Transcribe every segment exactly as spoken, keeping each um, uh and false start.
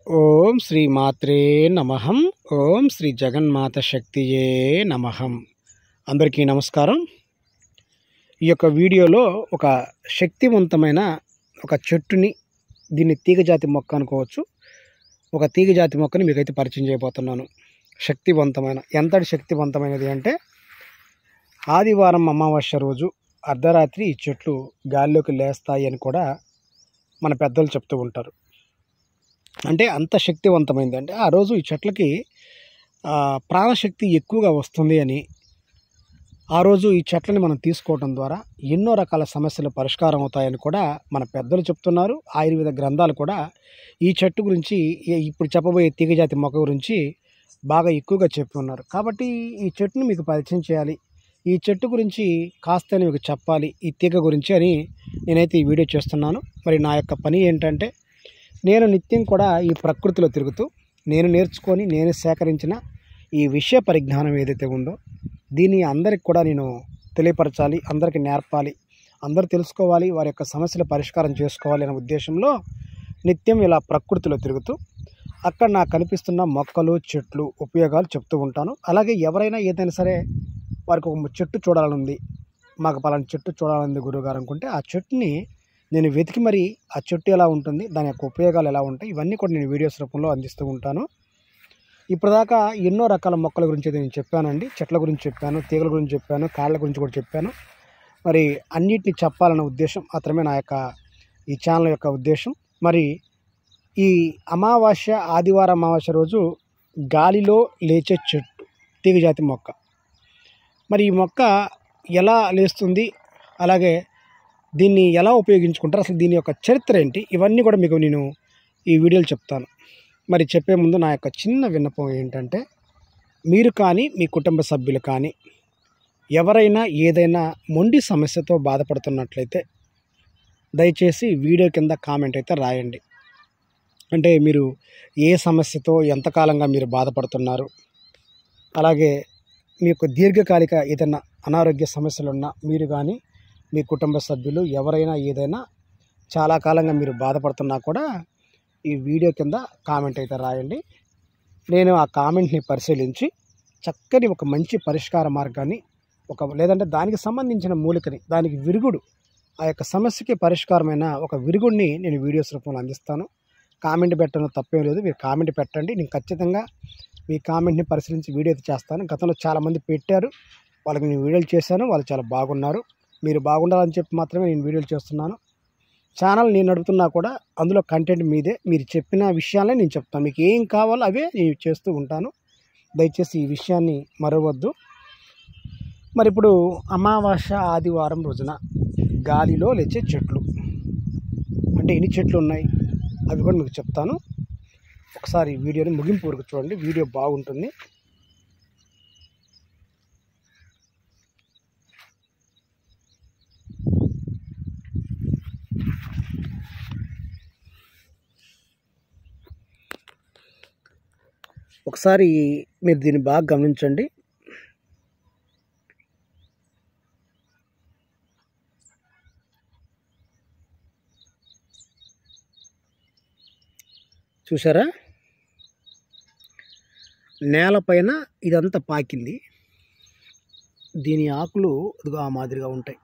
ఓం శ్రీ మాత్రే నమః. ఓం శ్రీ జగన్మాత శక్తియే నమః. అందరికీ నమస్కారం. ఈ యొక్క వీడియోలో ఒక శక్తివంతమైన ఒక చెట్టుని, దీన్ని తీగజాతి మొక్క అనుకోవచ్చు, ఒక తీగజాతి మొక్కని మీకైతే పరిచయం చేయబోతున్నాను. శక్తివంతమైన, ఎంతటి శక్తివంతమైనది అంటే ఆదివారం అమావాస్య రోజు అర్ధరాత్రి ఈ చెట్లు గాల్లోకి లేస్తాయి అని కూడా మన పెద్దలు చెప్తూ ఉంటారు. అంటే అంత శక్తివంతమైంది. అంటే ఆ రోజు ఈ చెట్లకి ప్రాణశక్తి ఎక్కువగా వస్తుంది అని, ఆ రోజు ఈ చెట్లని మనం తీసుకోవడం ద్వారా ఎన్నో రకాల సమస్యలు పరిష్కారం అవుతాయని కూడా మన పెద్దలు చెప్తున్నారు. ఆయుర్వేద గ్రంథాలు కూడా ఈ చెట్టు గురించి, ఇప్పుడు చెప్పబోయే తీగజాతి మొక్క గురించి బాగా ఎక్కువగా చెప్తున్నారు. కాబట్టి ఈ చెట్టును మీకు పరిచయం చేయాలి, ఈ చెట్టు గురించి కాస్త మీకు చెప్పాలి, ఈ తీగ గురించి అని నేనైతే ఈ వీడియో చేస్తున్నాను. మరి నా యొక్క పని ఏంటంటే, నేను నిత్యం కూడా ఈ ప్రకృతిలో తిరుగుతూ నేను నేర్చుకొని నేను సేకరించిన ఈ విషయ పరిజ్ఞానం ఏదైతే ఉందో దీన్ని అందరికి కూడా నేను తెలియపరచాలి, అందరికీ నేర్పాలి, అందరూ తెలుసుకోవాలి, వారి యొక్క సమస్యల పరిష్కారం చేసుకోవాలి అనే ఉద్దేశంలో నిత్యం ఇలా ప్రకృతిలో తిరుగుతూ అక్కడ నాకు కనిపిస్తున్న మొక్కలు, చెట్లు ఉపయోగాలు చెప్తూ ఉంటాను. అలాగే ఎవరైనా ఏదైనా సరే వారికి ఒక చెట్టు చూడాలని ఉంది, మాకు పలానా చెట్టు చూడాలని గురువుగారు అనుకుంటే ఆ చెట్టుని నేను వెతికి మరి ఆ చెట్టు ఎలా ఉంటుంది, దాని యొక్క ఉపయోగాలు ఎలా ఉంటాయి, ఇవన్నీ కూడా నేను వీడియోస్ రూపంలో అందిస్తూ ఉంటాను. ఇప్పటిదాకా ఎన్నో రకాల మొక్కల గురించి అయితే నేను చెప్పానండి. చెట్ల గురించి చెప్పాను, తీగల గురించి చెప్పాను, కాళ్ళ గురించి కూడా చెప్పాను. మరి అన్నిటిని చెప్పాలన్న ఉద్దేశం మాత్రమే నా యొక్క ఈ ఛానల్ యొక్క ఉద్దేశం. మరి ఈ అమావాస్య, ఆదివారం అమావాస్య రోజు గాలిలో లేచే చెట్టు తీగజాతి మొక్క. మరి ఈ మొక్క ఎలా లేస్తుంది, అలాగే దీన్ని ఎలా ఉపయోగించుకుంటారు, అసలు దీని యొక్క చరిత్ర ఏంటి, ఇవన్నీ కూడా మీకు నేను ఈ వీడియోలో చెప్తాను. మరి చెప్పే ముందు నా యొక్క చిన్న విన్నపం ఏంటంటే, మీరు కానీ మీ కుటుంబ సభ్యులు కానీ ఎవరైనా ఏదైనా మొండి సమస్యతో బాధపడుతున్నట్లయితే దయచేసి వీడియో కింద కామెంట్ అయితే రాయండి. అంటే మీరు ఏ సమస్యతో ఎంతకాలంగా మీరు బాధపడుతున్నారు, అలాగే మీకు దీర్ఘకాలిక ఏదైనా అనారోగ్య సమస్యలు ఉన్నా, మీరు కానీ మీ కుటుంబ సభ్యులు ఎవరైనా ఏదైనా చాలా కాలంగా మీరు బాధపడుతున్నా కూడా ఈ వీడియో కింద కామెంట్ అయితే రాయండి. నేను ఆ కామెంట్ని పరిశీలించి చక్కని ఒక మంచి పరిష్కార మార్గాన్ని, ఒక లేదంటే దానికి సంబంధించిన మూలికని, దానికి విరుగుడు, ఆ యొక్క సమస్యకి పరిష్కారమైన ఒక విరుగుడిని నేను వీడియోస్ రూపంలో అందిస్తాను. కామెంట్ పెట్టడం తప్పేం లేదు, మీరు కామెంట్ పెట్టండి. నేను ఖచ్చితంగా మీ కామెంట్ని పరిశీలించి వీడియో అయితే చేస్తాను. గతంలో చాలామంది పెట్టారు, వాళ్ళకి నేను వీడియోలు చేశాను, వాళ్ళు చాలా బాగున్నారు. మీరు బాగుండాలని చెప్పి మాత్రమే నేను వీడియోలు చేస్తున్నాను. ఛానల్ నేను నడుపుతున్నా కూడా అందులో కంటెంట్ మీదే, మీరు చెప్పిన విషయాలే నేను చెప్తాను. మీకు ఏం కావాలో అవే నేను చేస్తూ ఉంటాను. దయచేసి ఈ విషయాన్ని మరవద్దు. మరి ఇప్పుడు అమావాస్య ఆదివారం రోజున గాలిలో లేచే చెట్లు అంటే ఎన్ని చెట్లు ఉన్నాయి అవి కూడా మీకు చెప్తాను. ఒకసారి వీడియోని ముగింపు వరకు చూడండి, వీడియో బాగుంటుంది. ఒకసారి మీరు దీన్ని బాగా గమనించండి. చూసారా, నేలపైన ఇదంతా పాకింది. దీని ఆకులు ఇదిగో ఆ మాదిరిగా ఉంటాయి.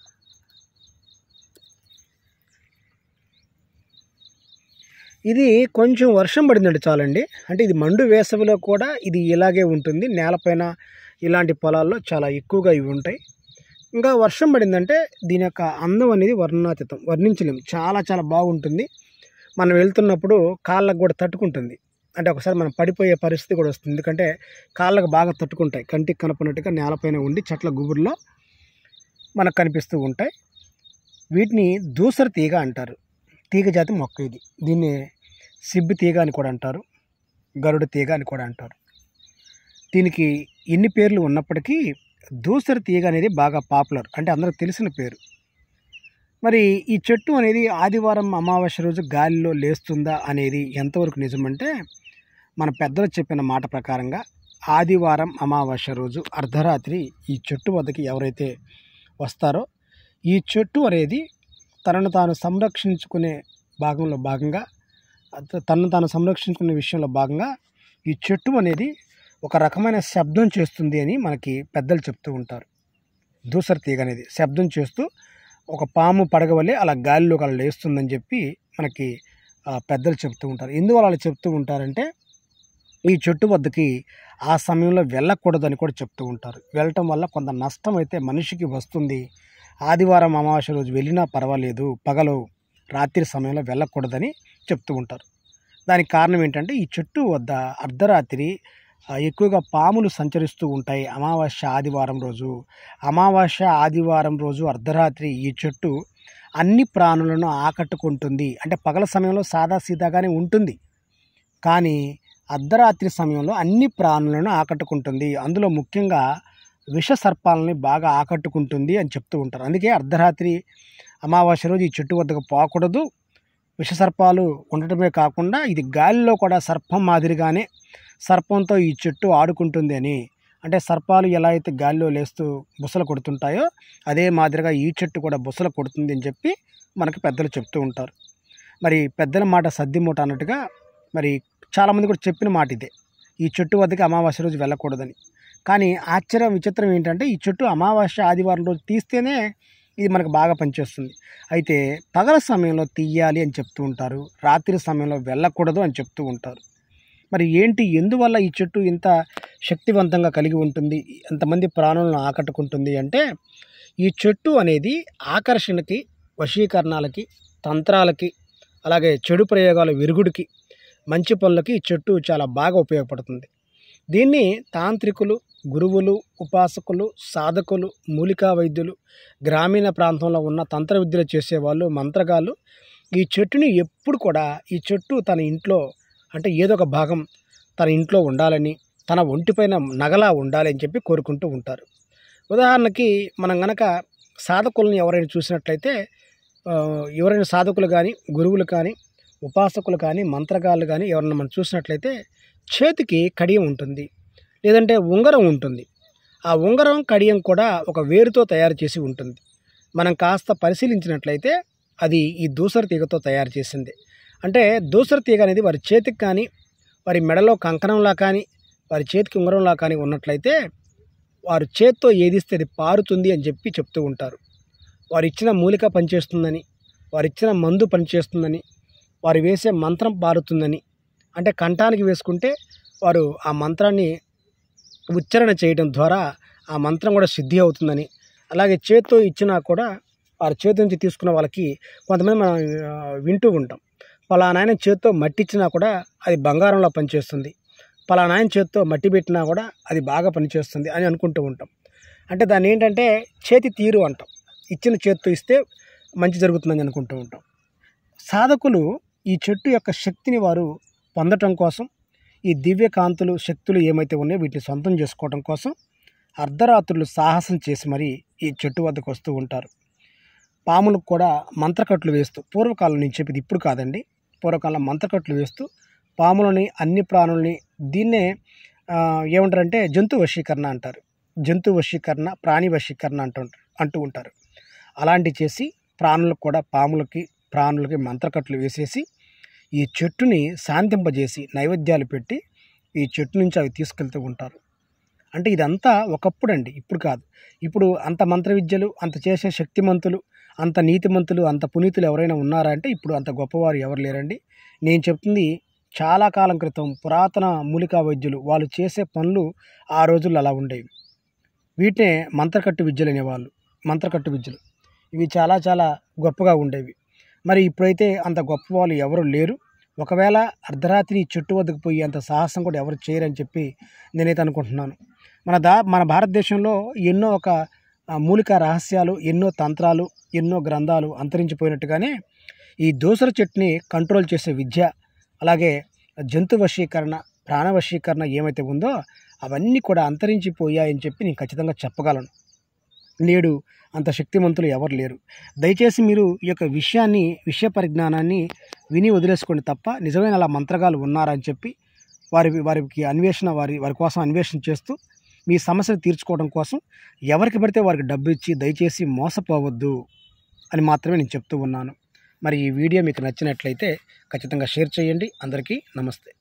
ఇది కొంచెం వర్షం పడిందండి చాలండి. అంటే ఇది మండు వేసవిలో కూడా ఇది ఇలాగే ఉంటుంది. నేలపైన ఇలాంటి పొలాల్లో చాలా ఎక్కువగా ఇవి ఉంటాయి. ఇంకా వర్షం పడిందంటే దీని యొక్క అందం అనేది వర్ణనాతీతం, వర్ణించలేము. చాలా చాలా బాగుంటుంది. మనం వెళ్తున్నప్పుడు కాళ్ళకు కూడా తట్టుకుంటుంది. అంటే ఒకసారి మనం పడిపోయే పరిస్థితి కూడా వస్తుంది, ఎందుకంటే కాళ్ళకు బాగా తట్టుకుంటాయి. కంటికి కనపడినట్టుగా నేలపైన ఉండి చెట్ల గుబురులో మనకు కనిపిస్తూ ఉంటాయి. వీటిని దూసర తీగ అంటారు. తీగజాతి మొక్క ఇది. దీన్ని సిబ్బి తీగ అని కూడా అంటారు, గరుడ తీగ అని కూడా అంటారు. దీనికి ఎన్ని పేర్లు ఉన్నప్పటికీ దూసర తీగ అనేది బాగా పాపులర్, అంటే అందరికి తెలిసిన పేరు. మరి ఈ చెట్టు అనేది ఆదివారం అమావాస్య రోజు గాలిలో లేస్తుందా అనేది ఎంతవరకు నిజమంటే, మన పెద్దలు చెప్పిన మాట ప్రకారంగా ఆదివారం అమావాస్య రోజు అర్ధరాత్రి ఈ చెట్టు వద్దకి ఎవరైతే వస్తారో, ఈ చెట్టు అనేది తనను తాను సంరక్షించుకునే భాగంలో భాగంగా అత- తనను తాను సంరక్షించుకునే విషయంలో భాగంగా ఈ చెట్టు అనేది ఒక రకమైన శబ్దం చేస్తుంది అని మనకి పెద్దలు చెప్తూ ఉంటారు. దూసర తీగ అనేది శబ్దం చేస్తూ ఒక పాము పడగ వల్లే అలా గాలిలోకి అలా లేస్తుందని చెప్పి మనకి ఆ, పెద్దలు చెప్తూ ఉంటారు. ఎందువల్ల అలా చెప్తూ ఉంటారంటే ఈ చెట్టు వద్దకి ఆ సమయంలో వెళ్ళకూడదని కూడా చెప్తూ ఉంటారు. వెళ్ళటం వల్ల కొంత నష్టం అయితే మనిషికి వస్తుంది. ఆదివారం అమావాస్య రోజు వెళ్ళినా పర్వాలేదు, పగలు రాత్రి సమయంలో వెళ్ళకూడదని చెప్తూ ఉంటారు. దానికి కారణం ఏంటంటే ఈ చెట్టు వద్ద అర్ధరాత్రి ఆ, ఎక్కువగా పాములు సంచరిస్తూ ఉంటాయి. అమావాస్య ఆదివారం రోజు అమావాస్య ఆదివారం రోజు అర్ధరాత్రి ఈ చెట్టు అన్ని ప్రాణులను ఆకట్టుకుంటుంది. అంటే పగల సమయంలో సాదా సీదాగానే ఉంటుంది, కానీ అర్ధరాత్రి సమయంలో అన్ని ప్రాణులను ఆకట్టుకుంటుంది. అందులో ముఖ్యంగా విష సర్పాలని బాగా ఆకట్టుకుంటుంది అని చెప్తూ ఉంటారు. అందుకే అర్ధరాత్రి అమావాస్య రోజు ఈ చెట్టు వద్దకు పోకూడదు. విషసర్పాలు ఉండటమే కాకుండా ఇది గాలిలో కూడా సర్పం మాదిరిగానే సర్పంతో ఈ చెట్టు ఆడుకుంటుంది అని, అంటే సర్పాలు ఎలా అయితే గాలిలో లేస్తూ బుసలు కొడుతుంటాయో అదే మాదిరిగా ఈ చెట్టు కూడా బుసలు కొడుతుంది అని చెప్పి మనకి పెద్దలు చెప్తూ ఉంటారు. మరి పెద్దల మాట సద్ది మూట అన్నట్టుగా మరి చాలామంది కూడా చెప్పిన మాట ఇదే, ఈ చెట్టు వద్దకి అమావాస్య రోజు వెళ్ళకూడదని. కానీ ఆశ్చర్యం విచిత్రం ఏంటంటే ఈ చెట్టు అమావాస్య ఆదివారం రోజు తీస్తేనే ఇది మనకు బాగా పనిచేస్తుంది. అయితే పగల సమయంలో తీయాలి అని చెప్తూ ఉంటారు, రాత్రి సమయంలో వెళ్ళకూడదు అని చెప్తూ ఉంటారు. మరి ఏంటి, ఎందువల్ల ఈ చెట్టు ఇంత శక్తివంతంగా కలిగి ఉంటుంది, ఎంతమంది ప్రాణులను ఆకట్టుకుంటుంది అంటే ఈ చెట్టు అనేది ఆకర్షణకి, వశీకరణాలకి, తంత్రాలకి, అలాగే చెడు ప్రయోగాల విరుగుడికి, మంచి పనులకి ఈ చెట్టు చాలా బాగా ఉపయోగపడుతుంది. దీన్ని తాంత్రికులు, గురువులు, ఉపాసకులు, సాధకులు, మూలికా వైద్యులు, గ్రామీణ ప్రాంతంలో ఉన్న తంత్ర విద్యలు చేసేవాళ్ళు, మంత్రగాళ్ళు ఈ చెట్టుని ఎప్పుడు కూడా ఈ చెట్టు తన ఇంట్లో అంటే ఏదో ఒక భాగం తన ఇంట్లో ఉండాలని, తన ఒంటిపైన నగలా ఉండాలి అని చెప్పి కోరుకుంటూ ఉంటారు. ఉదాహరణకి మనం గనక సాధకులను ఎవరైనా చూసినట్లయితే ఆ, ఎవరైనా సాధకులు కానీ, గురువులు కానీ, ఉపాసకులు కానీ, మంత్రగాళ్ళు కానీ ఎవరైనా మనం చూసినట్లయితే చేతికి కడియం ఉంటుంది, లేదంటే ఉంగరం ఉంటుంది. ఆ ఉంగరం కడియం కూడా ఒక వేరుతో తయారు చేసి ఉంటుంది. మనం కాస్త పరిశీలించినట్లయితే అది ఈ దూసర తీగతో తయారు చేసింది. అంటే దూసర తీగ అనేది వారి చేతికి కానీ, వారి మెడలో కంకణంలా కానీ, వారి చేతికి ఉంగరంలా కానీ ఉన్నట్లయితే వారు చేత్తో ఏదిస్తే అది పారుతుంది అని చెప్పి చెప్తూ ఉంటారు. వారు ఇచ్చిన మూలిక పనిచేస్తుందని, వారు ఇచ్చిన మందు పనిచేస్తుందని, వారు వేసే మంత్రం పారుతుందని, అంటే కంఠానికి వేసుకుంటే వారు ఆ మంత్రాన్ని ఉచ్చారణ చేయడం ద్వారా ఆ మంత్రం కూడా సిద్ధి అవుతుందని, అలాగే చేత్తో ఇచ్చినా కూడా వారి చేతి నుంచి తీసుకున్న వాళ్ళకి కొంతమంది మనం ఆ, వింటూ ఉంటాం, పలానాయన చేత్తో మట్టి ఇచ్చినా కూడా అది బంగారంలో పనిచేస్తుంది, పలానాయన చేత్తో మట్టి పెట్టినా కూడా అది బాగా పనిచేస్తుంది అని అనుకుంటూ ఉంటాం. అంటే దాన్ని ఏంటంటే చేతి తీరు అంటాం, ఇచ్చిన చేత్తో ఇస్తే మంచి జరుగుతుందని అనుకుంటూ ఉంటాం. సాధకులు ఈ చెట్టు యొక్క శక్తిని వారు పొందటం కోసం, ఈ దివ్య కాంతులు, శక్తులు ఏమైతే ఉన్నాయో వీటిని సొంతం చేసుకోవడం కోసం అర్ధరాత్రులు సాహసం చేసి మరీ ఈ చెట్టు వద్దకు వస్తూ ఉంటారు. పాములకు కూడా మంత్రకట్లు వేస్తూ, పూర్వకాలం నుంచి చెప్పేది ఇప్పుడు కాదండి, పూర్వకాలం మంత్రకట్లు వేస్తూ పాములని, అన్ని ప్రాణుల్ని, దీన్నే ఆ, ఏమంటారంటే జంతు వశీకరణ అంటారు. జంతు వశీకరణ, ప్రాణి వశీకరణ అంటూ అంటూ ఉంటారు. అలాంటి చేసి ప్రాణులకు కూడా, పాములకి, ప్రాణులకి మంత్రకట్లు వేసేసి ఈ చెట్టుని శాంతింపజేసి నైవేద్యాలు పెట్టి ఈ చెట్టు నుంచి అవి తీసుకెళ్తూ ఉంటారు. అంటే ఇదంతా ఒకప్పుడు అండి, ఇప్పుడు కాదు. ఇప్పుడు అంత మంత్ర విద్యలు, అంత చేసే శక్తిమంతులు, అంత నీతిమంతులు, అంత పునీతులు ఎవరైనా ఉన్నారా అంటే ఇప్పుడు అంత గొప్పవారు ఎవరు లేరండి. నేను చెప్తుంది చాలా కాలం క్రితం పురాతన మూలికా వైద్యులు వాళ్ళు చేసే పనులు ఆ రోజుల్లో అలా ఉండేవి. వీటినే మంత్రకట్టు విద్యలు అనేవాళ్ళు. మంత్రకట్టు విద్యలు ఇవి చాలా చాలా గొప్పగా ఉండేవి. మరి ఇప్పుడైతే అంత గొప్ప వాళ్ళు ఎవరు లేరు. ఒకవేళ అర్ధరాత్రి ఈ చెట్టు వద్దకు పోయి అంత సాహసం కూడా ఎవరు చేయరని చెప్పి నేనైతే అనుకుంటున్నాను. మన దా మన భారతదేశంలో ఎన్నో ఒక ఆ, మూలికా రహస్యాలు, ఎన్నో తంత్రాలు, ఎన్నో గ్రంథాలు అంతరించిపోయినట్టుగానే ఈ దూసర చెట్టుని కంట్రోల్ చేసే విద్య, అలాగే జంతు వశీకరణ, ప్రాణ వశీకరణ ఏమైతే ఉందో అవన్నీ కూడా అంతరించిపోయాయని చెప్పి నేను ఖచ్చితంగా చెప్పగలను. నేడు అంత శక్తిమంతులు ఎవరు లేరు. దయచేసి మీరు ఈ యొక్క విషయాన్ని, విషయ పరిజ్ఞానాన్ని విని వదిలేసుకోండి తప్ప నిజమైన అలా మంత్రగాలు ఉన్నారని చెప్పి వారి వారికి అన్వేషణ వారి వారి కోసం అన్వేషణ చేస్తూ మీ సమస్యలు తీర్చుకోవడం కోసం ఎవరికి పడితే వారికి డబ్బు ఇచ్చి దయచేసి మోసపోవద్దు అని మాత్రమే నేను చెప్తూ ఉన్నాను. మరి ఈ వీడియో మీకు నచ్చినట్లయితే ఖచ్చితంగా షేర్ చేయండి. అందరికీ నమస్తే.